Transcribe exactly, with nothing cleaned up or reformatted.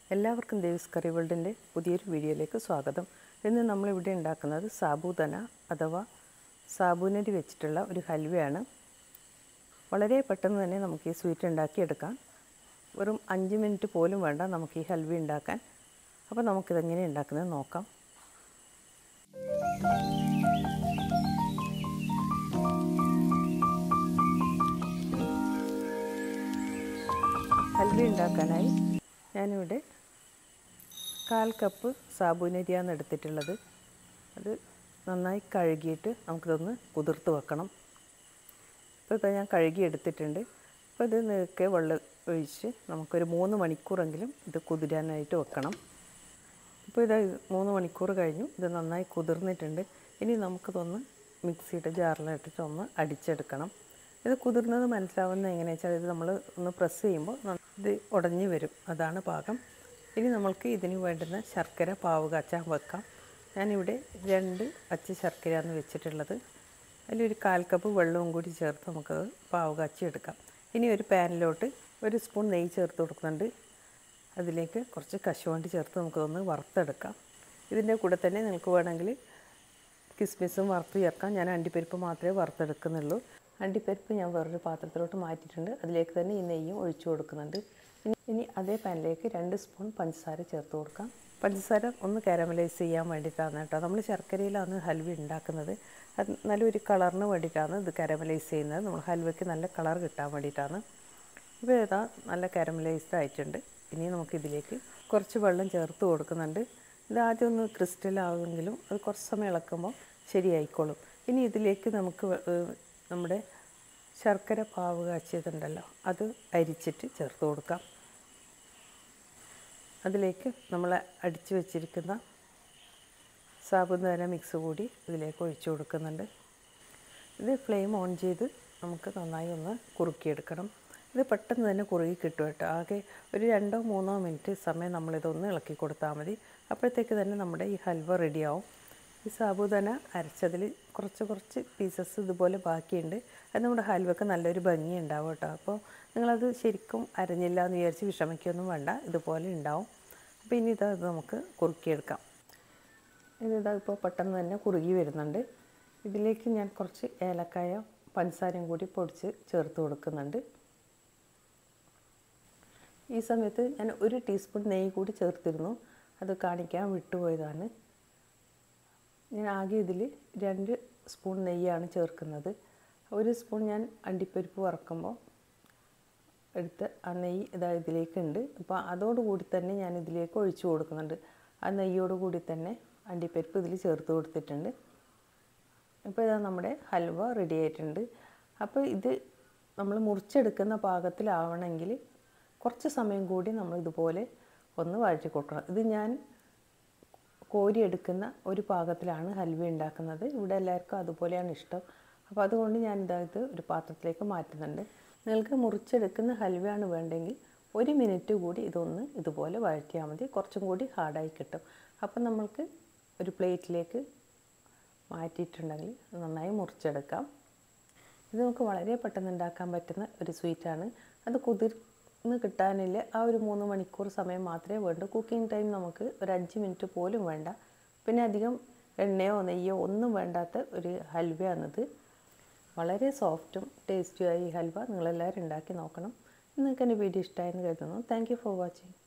എല്ലാവർക്കും ദേവീസ് കറി വേൾഡിൻ്റെ പുതിയൊരു വീഡിയോയിലേക്ക് സ്വാഗതം. ഇന്ന് നമ്മളിവിടെ ഉണ്ടാക്കുന്നത് സാബൂദന അഥവാ സാബൂനരി വെച്ചിട്ടുള്ള ഒരു ഹൽവയാണ്. വളരെ പെട്ടെന്ന് തന്നെ നമുക്ക് ഈ സ്വീറ്റ് ഉണ്ടാക്കിയെടുക്കാം. വെറും അഞ്ച് മിനിറ്റ് പോലും വേണ്ട നമുക്ക് ഈ ഹൽവ ഉണ്ടാക്കാൻ. അപ്പോൾ നമുക്കിതെങ്ങനെ ഉണ്ടാക്കുന്നത് നോക്കാം. ഹൽവ ഉണ്ടാക്കാനായി ഞാനിവിടെ കാൽ കപ്പ് സാബൂനരിയാണ് എടുത്തിട്ടുള്ളത്. അത് നന്നായി കഴുകിയിട്ട് നമുക്കിതൊന്ന് കുതിർത്ത് വെക്കണം. ഇപ്പോൾ ഇത് ഞാൻ കഴുകി എടുത്തിട്ടുണ്ട്. അപ്പോൾ ഇത് നേരത്തെ വെള്ളം ഒഴിച്ച് നമുക്കൊരു മൂന്ന് മണിക്കൂറെങ്കിലും ഇത് കുതിരാനായിട്ട് വെക്കണം. ഇപ്പോൾ ഇത് മൂന്ന് മണിക്കൂർ കഴിഞ്ഞു. ഇത് നന്നായി കുതിർന്നിട്ടുണ്ട്. ഇനി നമുക്കിതൊന്ന് മിക്സിയുടെ ജാറിലിട്ടിട്ട് ഒന്ന് അടിച്ചെടുക്കണം. ഇത് കുതിർന്നത് മനസ്സിലാവുന്നത് എങ്ങനെയാണെന്ന് വെച്ചാൽ ഇത് നമ്മൾ ഒന്ന് പ്രസ് ചെയ്യുമ്പോൾ ഇത് ഉടഞ്ഞു വരും. അതാണ് പാകം. ഇനി നമ്മൾക്ക് ഇതിന് വേണ്ടുന്ന ശർക്കര പാവ് കാച്ചാൻ വെക്കാം. ഞാനിവിടെ രണ്ട് അച്ച് ശർക്കരയാണ് വെച്ചിട്ടുള്ളത്. അതിലൊരു കാൽ കപ്പ് വെള്ളവും കൂടി ചേർത്ത് നമുക്കത് പാവ് കാച്ചി എടുക്കാം. ഇനി ഒരു പാനിലോട്ട് ഒരു സ്പൂൺ നെയ്യ് ചേർത്ത് കൊടുക്കുന്നുണ്ട്. അതിലേക്ക് കുറച്ച് കശുവണ്ടി ചേർത്ത് നമുക്കതൊന്ന് വറുത്തെടുക്കാം. ഇതിൻ്റെ കൂടെ തന്നെ നിങ്ങൾക്ക് വേണമെങ്കിൽ കിസ്മിസും വറുത്ത് ചേർക്കാം. ഞാൻ അണ്ടിപ്പരിപ്പ് മാത്രമേ വറുത്തെടുക്കുന്നുള്ളൂ. അണ്ടിപ്പരിപ്പ് ഞാൻ വേറൊരു പാത്രത്തിലോട്ട് മാറ്റിയിട്ടുണ്ട്. അതിലേക്ക് തന്നെ ഈ നെയ്യും ഒഴിച്ചു കൊടുക്കുന്നുണ്ട്. ഇനി ഇനി അതേ പാനിലേക്ക് രണ്ട് സ്പൂൺ പഞ്ചസാര ചേർത്ത് കൊടുക്കാം. പഞ്ചസാര ഒന്ന് കാരമലൈസ് ചെയ്യാൻ വേണ്ടിയിട്ടാണ് കേട്ടോ. നമ്മൾ ശർക്കരയിലാണ് ഹൽവ ഉണ്ടാക്കുന്നത്. അത് നല്ലൊരു കളറിന് വേണ്ടിയിട്ടാണ് ഇത് കാരമലൈസ് ചെയ്യുന്നത്. നമ്മൾ ഹൽവയ്ക്ക് നല്ല കളർ കിട്ടാൻ വേണ്ടിയിട്ടാണ്. ഇപ്പോൾ ഏതാ നല്ല കാരമലൈസ്ഡ് ആയിട്ടുണ്ട്. ഇനി നമുക്കിതിലേക്ക് കുറച്ച് വെള്ളം ചേർത്ത് കൊടുക്കുന്നുണ്ട്. ഇത് ആദ്യം ഒന്ന് ക്രിസ്റ്റലാവുമെങ്കിലും അത് കുറച്ച് സമയം ഇളക്കുമ്പോൾ ശരിയായിക്കോളും. ഇനി ഇതിലേക്ക് നമുക്ക് നമ്മുടെ ശർക്കര പാവ് കാച്ചിയതുണ്ടല്ലോ അത് അരിച്ചിട്ട് ചേർത്ത് കൊടുക്കാം. അതിലേക്ക് നമ്മൾ അടിച്ചു വച്ചിരിക്കുന്ന സാബൂദന മിക്സ് കൂടി ഇതിലേക്ക് ഒഴിച്ചു കൊടുക്കുന്നുണ്ട്. ഇത് ഫ്ലെയിം ഓൺ ചെയ്ത് നമുക്ക് നന്നായി ഒന്ന് കുറുക്കിയെടുക്കണം. ഇത് പെട്ടെന്ന് തന്നെ കുറുകി കിട്ടും കേട്ടോ. ആകെ ഒരു രണ്ടോ മൂന്നോ മിനിറ്റ് സമയം നമ്മളിതൊന്ന് ഇളക്കി കൊടുത്താൽ മതി. അപ്പോഴത്തേക്ക് തന്നെ നമ്മുടെ ഈ ഹൽവ റെഡിയാവും. ഈ സാബൂദന അരച്ചതിൽ കുറച്ച് കുറച്ച് പീസസ് ഇതുപോലെ ബാക്കിയുണ്ട്. അത് നമ്മുടെ ഹൽവയ്ക്ക് നല്ലൊരു ഭംഗി ഉണ്ടാവും കേട്ടോ. അപ്പോൾ നിങ്ങളത് ശരിക്കും അരഞ്ഞില്ല എന്ന് വിചാരിച്ച് വിഷമിക്കൊന്നും വേണ്ട, ഇതുപോലെ ഉണ്ടാവും. അപ്പോൾ ഇനി ഇതാ നമുക്ക് കുറുക്കിയെടുക്കാം. ഇനിതാ ഇപ്പോൾ പെട്ടെന്ന് തന്നെ കുറുകി വരുന്നുണ്ട്. ഇതിലേക്ക് ഞാൻ കുറച്ച് ഏലക്കായ പഞ്ചസാരയും കൂടി പൊടിച്ച് ചേർത്ത് കൊടുക്കുന്നുണ്ട്. ഈ സമയത്ത് ഞാൻ ഒരു ടീസ്പൂൺ നെയ്യ് കൂടി ചേർത്തിരുന്നു. അത് കാണിക്കാൻ വിട്ടുപോയതാണ്. ഞാൻ ആകെ ഇതിൽ രണ്ട് സ്പൂൺ നെയ്യാണ് ചേർക്കുന്നത്. ഒരു സ്പൂൺ ഞാൻ അണ്ടിപ്പരിപ്പ് വറക്കുമ്പോൾ എടുത്ത് ആ നെയ്യ് ഇതാ ഇതിലേക്കുണ്ട്. അപ്പോൾ അതോടുകൂടി തന്നെ ഞാൻ ഇതിലേക്ക് ഒഴിച്ചു കൊടുക്കുന്നുണ്ട്. ആ നെയ്യോടുകൂടി തന്നെ അണ്ടിപ്പരിപ്പ് ഇതിൽ ചേർത്ത് കൊടുത്തിട്ടുണ്ട്. ഇപ്പോൾ ഇതാ നമ്മുടെ ഹൽവ റെഡി ആയിട്ടുണ്ട്. അപ്പോൾ ഇത് നമ്മൾ മുറിച്ചെടുക്കുന്ന പാകത്തിലാവണമെങ്കിൽ കുറച്ച് സമയം കൂടി നമ്മൾ ഇതുപോലെ ഒന്ന് വഴറ്റി കൊടുക്കണം. ഇത് ഞാൻ കോരിയെടുക്കുന്ന ഒരു പാകത്തിലാണ് ഹൽവ ഉണ്ടാക്കുന്നത്. ഇവിടെ എല്ലാവർക്കും അതുപോലെയാണ് ഇഷ്ടം. അപ്പോൾ അതുകൊണ്ട് ഞാൻ ഇതായത് ഒരു പാത്രത്തിലേക്ക് മാറ്റുന്നുണ്ട്. നിങ്ങൾക്ക് മുറിച്ചെടുക്കുന്ന ഹൽവയാണ് വേണ്ടെങ്കിൽ ഒരു മിനിറ്റ് കൂടി ഇതൊന്ന് ഇതുപോലെ വഴറ്റിയാൽ മതി. കുറച്ചും കൂടി ഹാർഡായി കിട്ടും. അപ്പം നമ്മൾക്ക് ഒരു പ്ലേറ്റിലേക്ക് മാറ്റിയിട്ടുണ്ടെങ്കിൽ നന്നായി മുറിച്ചെടുക്കാം. ഇത് നമുക്ക് വളരെ പെട്ടെന്ന് ഉണ്ടാക്കാൻ പറ്റുന്ന ഒരു സ്വീറ്റാണ്. അത് കുതിർന്ന് കിട്ടാനില്ല ആ ഒരു മൂന്ന് മണിക്കൂർ സമയം മാത്രമേ വേണ്ടൂ. കുക്കിംഗ് ടൈം നമുക്ക് ഒരു അഞ്ച് മിനിറ്റ് പോലും വേണ്ട. പിന്നെ അധികം എണ്ണയോ നെയ്യോ ഒന്നും വേണ്ടാത്ത ഒരു ഹൽവയാണിത്. വളരെ സോഫ്റ്റും ടേസ്റ്റിയായ ഈ ഹൽവ നിങ്ങളെല്ലാവരും ഉണ്ടാക്കി നോക്കണം. നിങ്ങൾക്ക് എൻ്റെ വീഡിയോ ഇഷ്ടമായെന്ന് കരുതുന്നു. Thank you for watching.